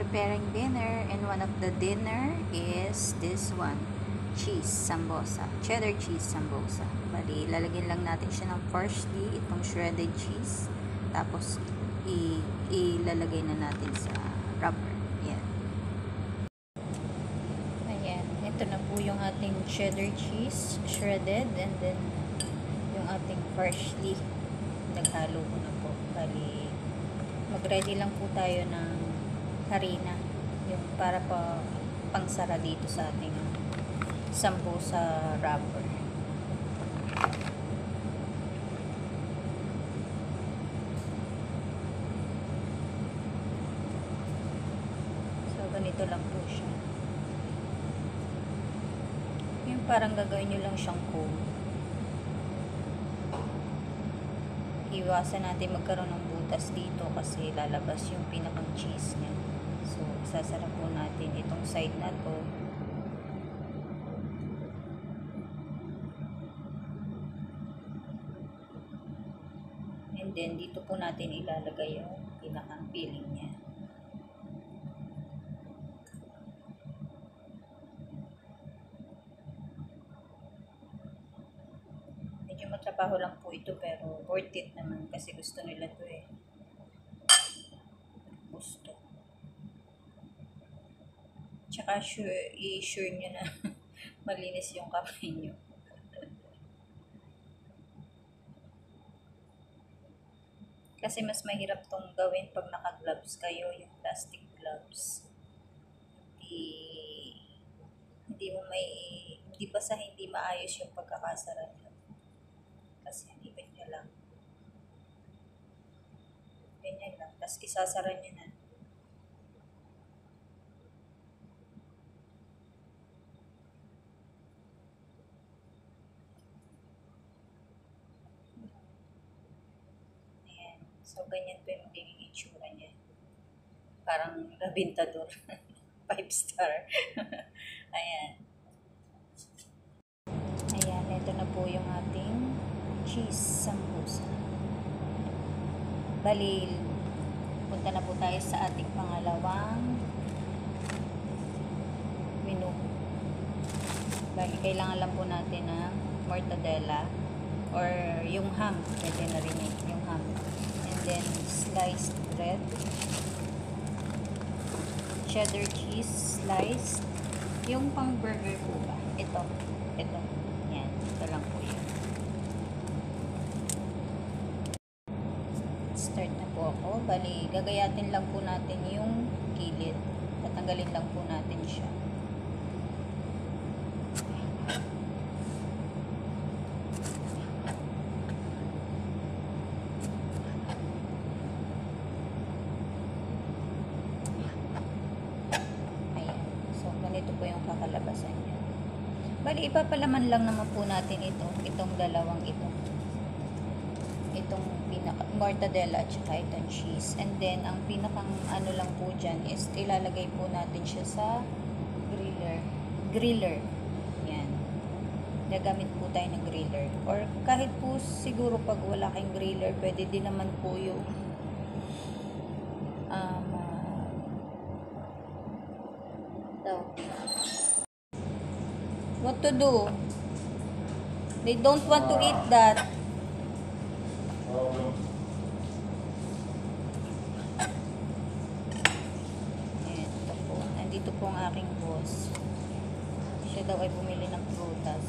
preparing dinner, and one of the dinner is this one, cheese sambosa, cheddar cheese sambosa. Bali, lalagyan lang natin siya ng parsley, itong shredded cheese, tapos ilalagay na natin sa wrapper. Yan. Ayan, ito na po yung ating cheddar cheese, shredded, and then yung ating parsley, naghalo ko na po. Bali, mag-ready lang po tayo ng harina, yung para pa pangsara dito sa ating sambosa wrapper. So, ganito lang po siya. Yung parang gagawin nyo lang siyang cone. Iwasan natin magkaroon ng butas dito kasi lalabas yung pinakang cheese niya. So, isasara po natin itong side na to. And then, dito po natin ilalagay yung pinakang filling niya. Medyo matrabaho lang po ito pero worth it naman kasi gusto nila to eh. Gusto. Tsaka i-sure nyo na malinis yung kamay nyo. Kasi mas mahirap tong gawin pag naka-gloves kayo, yung plastic gloves. Hindi basta hindi maayos yung pagkakasara nyo. Kasi ipin nyo lang. Ganyan lang. Tapos isasara nyo na. Ayan. So, ganyan po yung magiging itsura niya. Parang labintador. 5 star. Ayan. Ayan, ito na po yung ating cheese sambosa. Bali, punta na po tayo sa ating pangalawang menu. Bali, kailangan lang po natin ng mortadella or yung ham. Pwede na rin yung ham. And then, sliced bread. Cheddar cheese sliced. Yung pang burger po ba? Ito. Yan. Ito lang po yun. Start na po ako. Bali, gagayatin lang po natin yung gilid. Tatanggalin lang po natin siya. Ayan. So, ganito po yung kakalabasan niya. Bali, ipapalaman lang naman po natin itong dalawang ito. Itong mortadella at saka itong cheese. And then, ang pinakang ano lang po dyan is ilalagay po natin siya sa griller. Yan. Nagamit po tayo ng griller. Or kahit po siguro pag wala kayong griller, pwede din naman po yung what to do? They don't want to eat that. Ito po. Nandito po ang aking boss. Siya daw ay bumili ng prutas.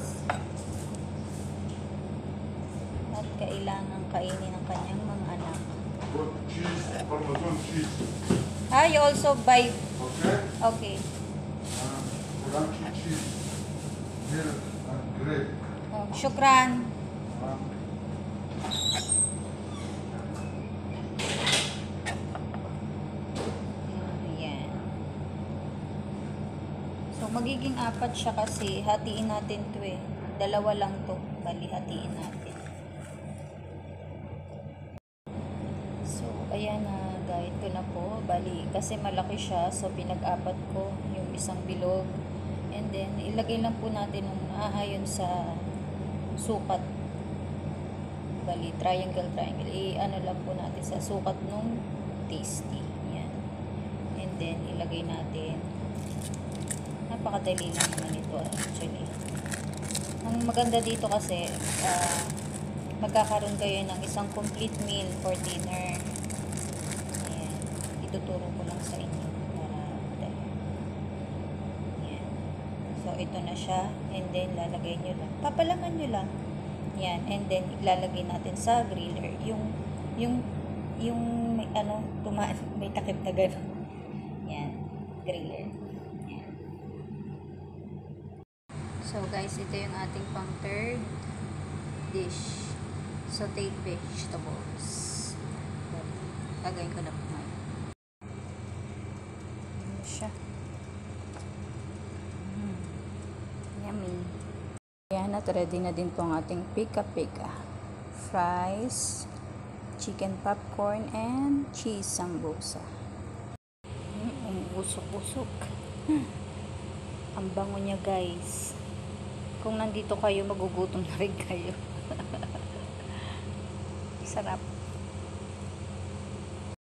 At kailangan kainin ng kanyang mga anak. Cheese, Parmesan cheese. Ah, you also buy. Okay? Okay. Crunchy cheese. Milk and grape. Oh, syukran. Ayan. So, magiging 4 siya kasi hatiin natin to eh. 2 lang to. Bali, hatiin natin. So, ayan na. Gahit ko na po. Bali, kasi malaki siya. So, pinag-4 ko yung isang bilog. And then, ilagay lang po natin ng ahayon sa sukat. Bali, triangle. I-ano lang po natin sa sukat nung tasty. Yan. And then ilagay natin. Napakadali lang naman ito actually. Ang maganda dito kasi magkakaroon kayo ng isang complete meal for dinner. Ayan. Ituturo ko lang sa inyo para madali. Ayan. So ito na siya, and then lalagay nyo lang. Papalaman nyo lang. Yan, and then ilalagay natin sa griller yung may may takip na gano'n. Yan, griller. Yan. So guys, ito yung ating pang third dish. Sauted vegetables. Lagayin ko na po ngayon. Ano siya? Yummy. Yan, at ready na din po ang ating Pikapika. Fries, chicken popcorn, and cheese sambosa. Usok-usok. Ang bango niya guys. Kung nandito kayo, magugutom na rin kayo. Sarap.